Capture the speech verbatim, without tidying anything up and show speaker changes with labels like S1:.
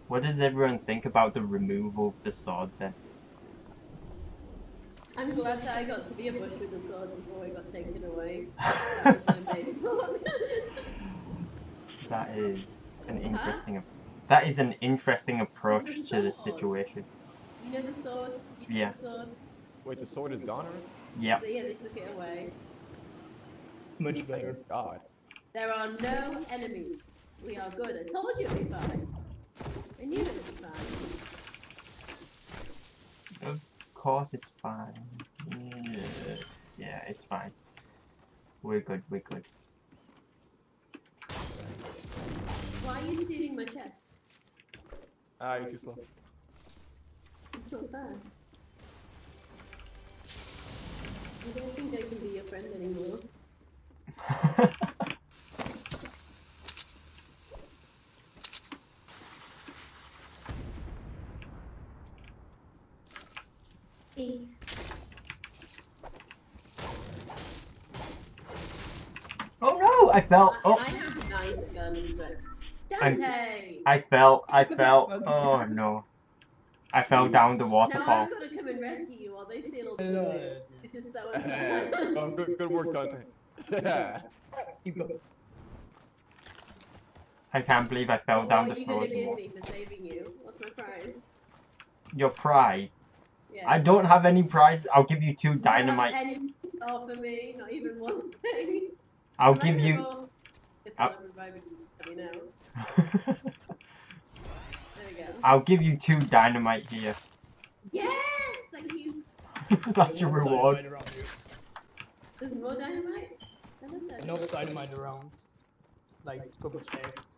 S1: What does everyone think about the removal of the sword then?
S2: I'm glad that I got to be a bush with the sword before it got taken away. That was my main thought.
S1: That is an interesting.
S2: Huh?
S1: That is an interesting approach
S2: the
S1: to the
S2: sword.
S1: situation.
S2: You know the sword? Did you
S1: Yeah.
S2: see the sword?
S3: Wait, the sword is gone already?
S1: Yep.
S2: Yeah, they took it away.
S4: Much better.
S3: Thank God.
S2: There are no enemies. We are good. I told you it'd be fine. I knew it would be fine.
S1: Of course it's fine. Yeah, yeah, it's fine. We're good, we're good.
S2: Why are you stealing my chest?
S3: Ah, you're too slow.
S2: It's not fair. I don't think I can be your friend anymore. E.
S1: Oh no! I fell. Oh.
S2: I have nice guns, right?
S1: I'm-
S2: Dante!
S1: I fell. I fell. Oh no! I fell down the
S2: Now
S1: waterfall.
S2: I've got to come and rescue you while they steal all the loot. This is so unfair.
S3: Oh, good, good work, Dante.
S4: Keep going.
S1: I can't believe I fell down
S2: What
S1: the
S2: are you going to
S1: frozen
S2: give
S1: water.
S2: me for saving you? What's my prize?
S1: Your prize?
S2: Yeah.
S1: I don't have any prize. I'll give you two dynamite.
S2: Not any oh, for me, not even one thing.
S1: I'll
S2: Am I
S1: give
S2: gonna
S1: you.
S2: roll? If
S1: I'll...
S2: I'm reviving you, let me know. There we go.
S1: I'll give you two dynamite here.
S2: Yes! Thank you.
S1: That's your reward.
S4: Dynamite around you.
S2: There's more dynamites? I love that.
S4: No dynamite around. Like, couple stairs.